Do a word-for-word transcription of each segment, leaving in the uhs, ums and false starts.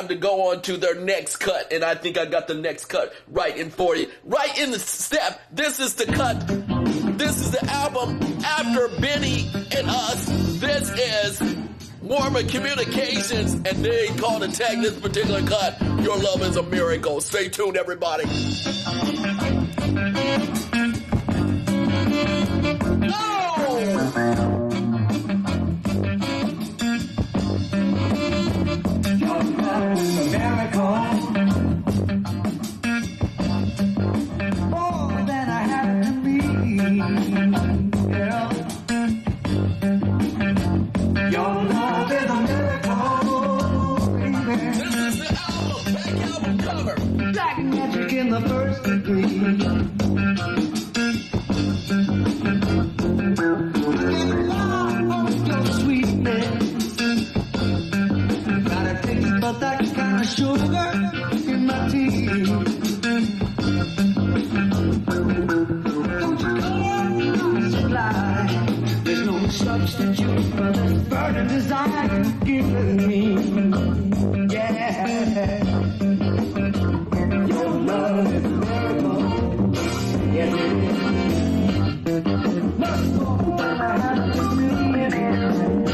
to go on to their next cut, and I think I got the next cut right in for you. Right in the step, this is the cut. This is the album after Benny and Us. This is Mormon Communications, and they call to tag this particular cut, Your Love is a Miracle. Stay tuned, everybody. The first degree. Your sweetness, got a taste but that kind of sugar in my tea. Don't you come supply? There's no substitute for this burning desire you've given me. Yeah. Your love is a miracle, yes it is. Much more than I have to believe in.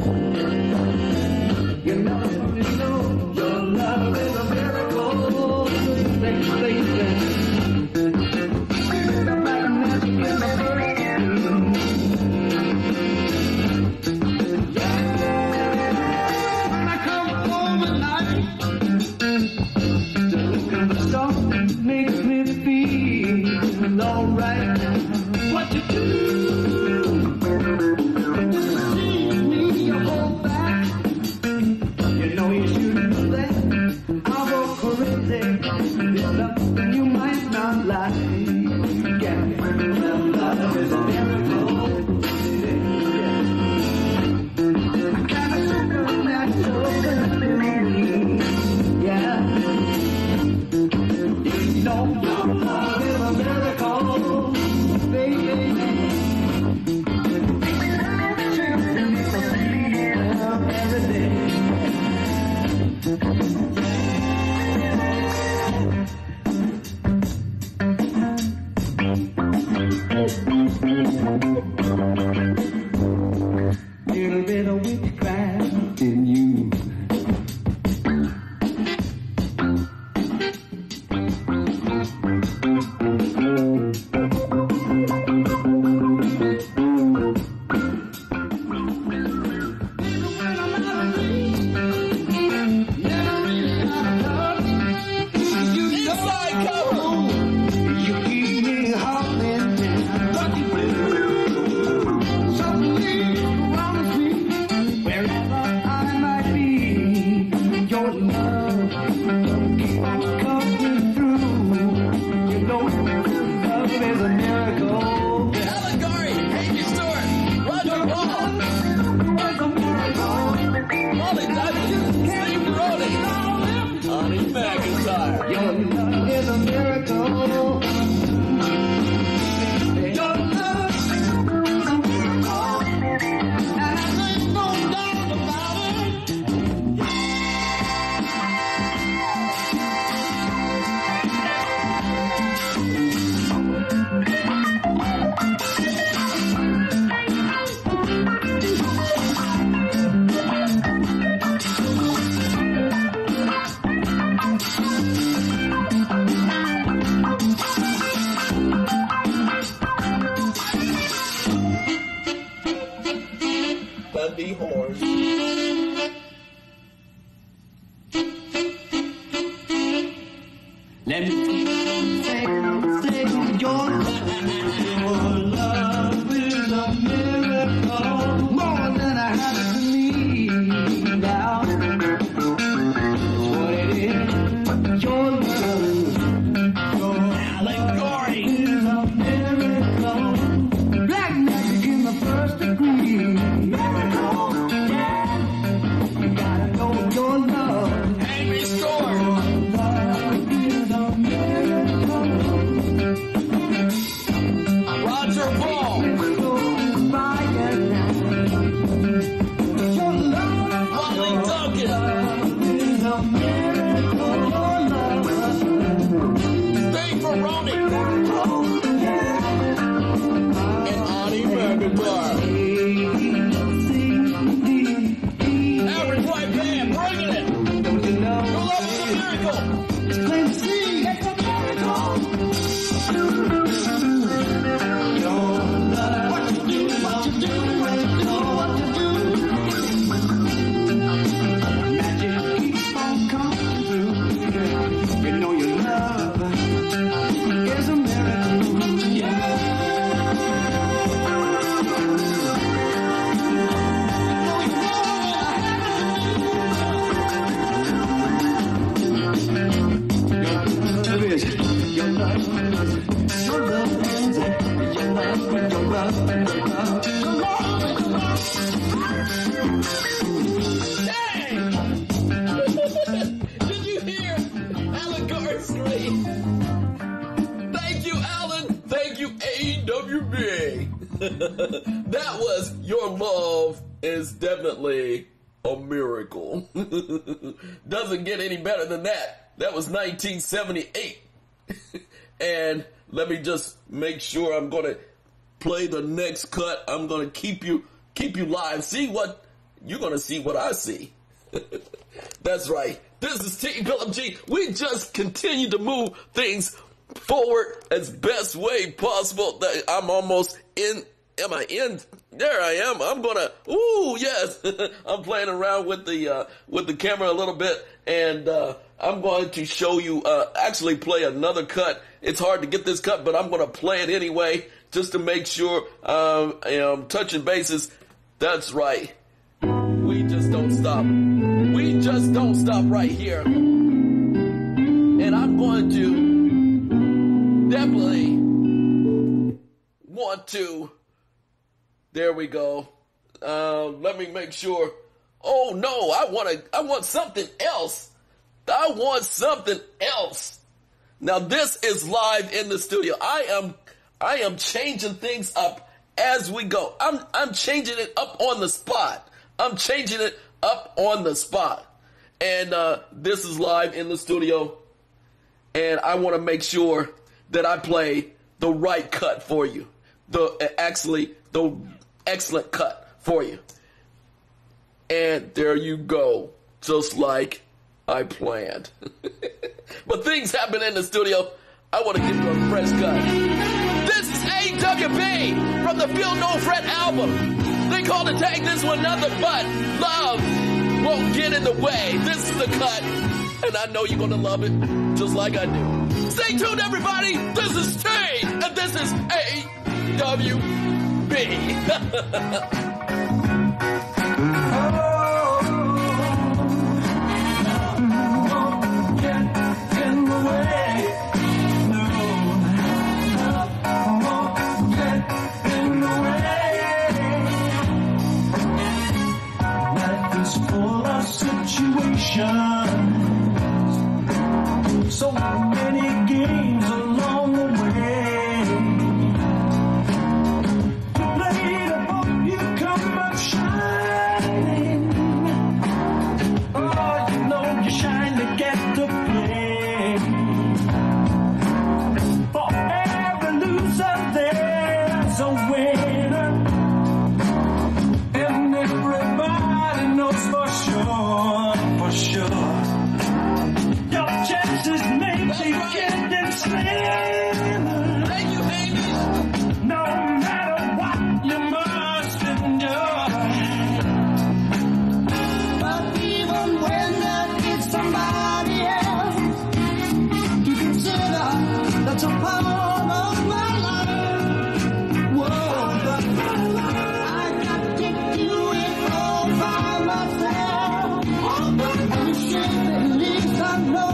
Your love is so, your love is a miracle. Thank you, thank you. Like magic in the first yeah. When I come home at night, something makes me feel alright. What you do? See me, you hold back. You know you shouldn't do that. I'll go crazy. It's something you might not like. Yeah, love is a miracle. I got a supernatural feeling. Yeah. No, your love is a miracle, baby. Every day. Little bit of witchcraft in you. Let me say, say your love is a miracle, more than I have to need now. That's what it is. Your love, your allegory is a miracle. Black magic in the first degree. Miracle, yeah. You gotta know your love. Hamish Stuart. That was Your Love Is Definitely a Miracle. Doesn't get any better than that. That was nineteen seventy-eight. And let me just make sure I'm going to play the next cut. I'm going to keep you keep you live. See what you're going to see what I see. That's right. This is T. Phillip Gee. We just continue to move things forward as best way possible. I'm almost in. Am I in? There I am. I'm gonna. Ooh, yes. I'm playing around with the uh, with the camera a little bit, and uh, I'm going to show you. Uh, actually, play another cut. It's hard to get this cut, but I'm going to play it anyway, just to make sure um, I'm touching bases. That's right. We just don't stop. We just don't stop right here. And I'm going to definitely want to. There we go. Uh, let me make sure. Oh no, I want to. I want something else. I want something else. Now this is live in the studio. I am. I am changing things up as we go. I'm. I'm changing it up on the spot. I'm changing it up on the spot. And uh, this is live in the studio. And I want to make sure that I play the right cut for you. The actually the excellent cut for you. And there you go. Just like I planned. But things happen in the studio. I want to give you a fresh cut. This is A W B from the Feel No Fret album. They call the tag this one nothing but love won't get in the way. This is the cut, and I know you're gonna love it just like I do. Stay tuned, everybody. This is T, and this is A W B. So many games along the way. You play the ball, you come up shining. Oh, you know you shine to get to play. For every loser there's a winner, and everybody knows for sure, for sure. Chances may be getting slimmer. Thank you, Hamish. No matter what, you must endure. But even when there is somebody else, you consider that's a part of my life. Whoa, but I got to do it all by myself. And shit, at least I know.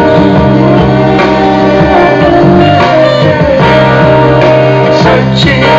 Searching